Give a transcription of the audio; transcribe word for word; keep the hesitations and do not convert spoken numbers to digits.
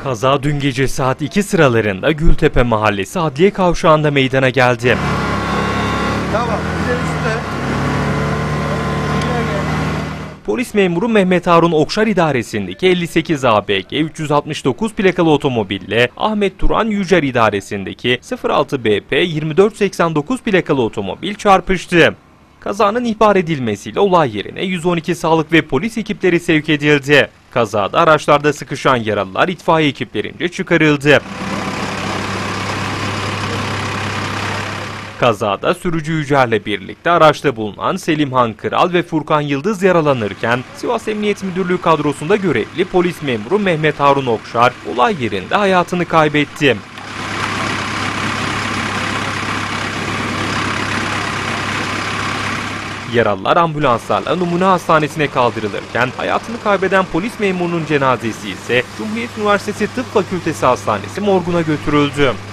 Kaza dün gece saat iki sıralarında Gültepe Mahallesi Adliye Kavşağı'nda meydana geldi. Tamam, üstte. Polis memuru Mehmet Harun Okşar idaresindeki elli sekiz A B G üç yüz altmış dokuz plakalı otomobille Ahmet Turan Yücer idaresindeki sıfır altı B P yirmi dört seksen dokuz plakalı otomobil çarpıştı. Kazanın ihbar edilmesiyle olay yerine yüz on iki sağlık ve polis ekipleri sevk edildi. Kazada araçlarda sıkışan yaralılar itfaiye ekiplerince çıkarıldı. Kazada sürücü Yücer'le birlikte araçta bulunan Selimhan Kıral ve Furkan Yıldız yaralanırken Sivas Emniyet Müdürlüğü kadrosunda görevli polis memuru Mehmet Harun Okşar olay yerinde hayatını kaybetti. Yaralılar ambulanslarla Numune Hastanesi'ne kaldırılırken hayatını kaybeden polis memurunun cenazesi ise Cumhuriyet Üniversitesi Tıp Fakültesi Hastanesi morguna götürüldü.